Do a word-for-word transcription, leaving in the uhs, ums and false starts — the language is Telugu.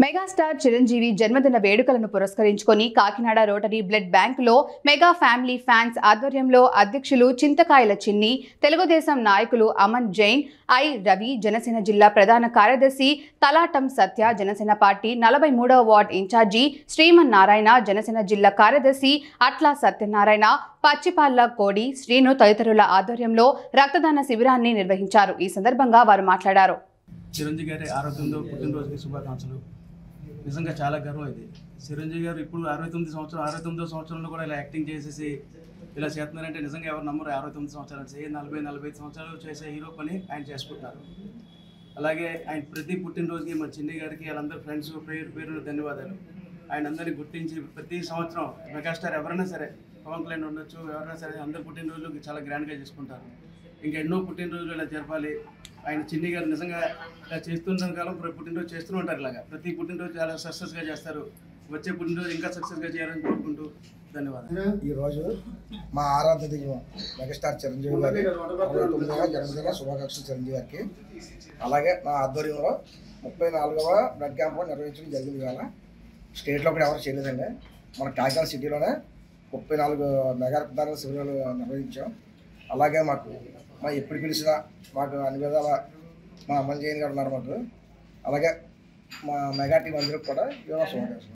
మెగాస్టార్ చిరంజీవి జన్మదిన వేడుకలను పురస్కరించుకొని కాకినాడ రోటరీ బ్లడ్ బ్యాంకులో మెగా ఫ్యామిలీ ఫ్యాన్స్ ఆధ్వర్యంలో అధ్యక్షులు చింతకాయల చిన్ని, తెలుగుదేశం నాయకులు అమన్ జైన్, ఐ రవి, జనసేన జిల్లా ప్రధాన కార్యదర్శి తలాటం సత్య, జనసేన పార్టీ నలభై మూడవ వార్డ్ ఇన్ఛార్జి శ్రీమన్ నారాయణ, జనసేన జిల్లా కార్యదర్శి అట్లా సత్యనారాయణ, పచ్చిపాల్ల కోడి శ్రీను తదితరుల ఆధ్వర్యంలో రక్తదాన శిబిరాన్ని నిర్వహించారు. ఈ సందర్భంగా వారు మాట్లాడారు. చిరంజీవి గారి ఆరోగ్యంతో పుట్టినరోజుకి శుభాకాంక్షలు. నిజంగా చాలా గర్వం ఇది. చిరంజీవి గారు ఇప్పుడు అరవై తొమ్మిది సంవత్సరం అరవై తొమ్మిదో సంవత్సరంలో కూడా ఇలా యాక్టింగ్ చేసేసి ఇలా చేస్తున్నారంటే నిజంగా ఎవరు నమ్మరు. అరవై తొమ్మిది సంవత్సరాలు చేసి నలభై నలభై ఐదు సంవత్సరాలు చేసే హీరో పని ఆయన చేసుకుంటారు. అలాగే ఆయన ప్రతి పుట్టినరోజుకి మా చిన్ని గారికి వాళ్ళందరూ ఫ్రెండ్స్ పేరు పేరు ధన్యవాదాలు. ఆయన అందరినీ గుర్తించి ప్రతి సంవత్సరం మెగాస్టార్ ఎవరైనా సరే, పవన్ కళ్యాణ్ ఉండొచ్చు, ఎవరైనా సరే అందరు పుట్టినరోజులు చాలా గ్రాండ్గా చేసుకుంటారు. ఇంకా ఎన్నో పుట్టినరోజులు ఇలా జరపాలి. ఆయన చిన్ని గారు నిజంగా ఇలా చేస్తున్న కాలం పుట్టినరోజు చేస్తూ ఉంటారు. ఇలాగా ప్రతి పుట్టినరోజు చాలా సక్సెస్గా చేస్తారు. వచ్చే పుట్టినరోజు ఇంకా సక్సెస్గా చేయాలని కోరుకుంటూ ధన్యవాదాలు. ఈరోజు మా ఆరాధ్య దైవం మెగాస్టార్ చిరంజీవి గారి అరవై తొమ్మిదవ జన్మదిన శుభాకాంక్షలు చిరంజీవి గారికి. అలాగే నా ఆధ్వర్యంలో ముప్పై నాలుగవ బ్లడ్ క్యాంప్ నిర్వహించడం జరిగింది. ఇవాళ స్టేట్లో కూడా ఎవరు చేయలేదండి. మన కాకినాడ సిటీలోనే ముప్పై నాలుగు మెగా రక్తదాన శిబిరాలు నిర్వహించాం. అలాగే మాకు మా ఎప్పుడు పిలిచినా మాకు అన్ని విధాల మా అమ్మన్ జైన్ గారు ఉన్నారు మాకు. అలాగే మా మెగా టీం అందరికి కూడా శుభాకాంక్షలు.